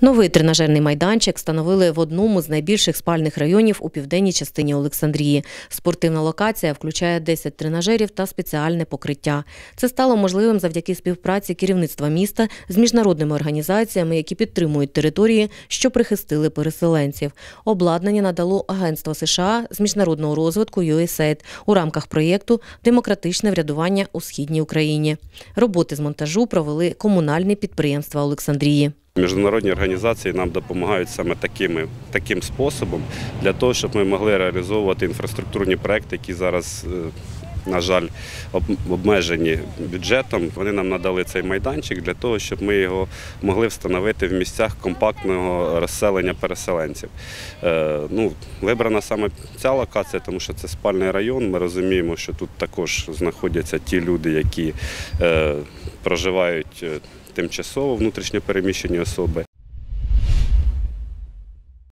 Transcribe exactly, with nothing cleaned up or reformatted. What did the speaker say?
Новий тренажерний майданчик встановили в одному з найбільших спальних районів у південній частині Олександрії. Спортивна локація включає десять тренажерів та спеціальне покриття. Це стало можливим завдяки співпраці керівництва міста з міжнародними організаціями, які підтримують території, що прихистили переселенців. Обладнання надало Агентство США з міжнародного розвитку ю ес ей ай ді у рамках проєкту «Демократичне врядування у Східній Україні». Роботи з монтажу провели комунальні підприємства Олександрії. Міжнародні організації нам допомагають саме такими, таким способом, для того, щоб ми могли реалізовувати інфраструктурні проекти, які зараз, на жаль, обмежені бюджетом. Вони нам надали цей майданчик для того, щоб ми його могли встановити в місцях компактного розселення переселенців. Ну, вибрана саме ця локація, тому що це спальний район. Ми розуміємо, що тут також знаходяться ті люди, які проживають тимчасово, внутрішньо переміщені особи.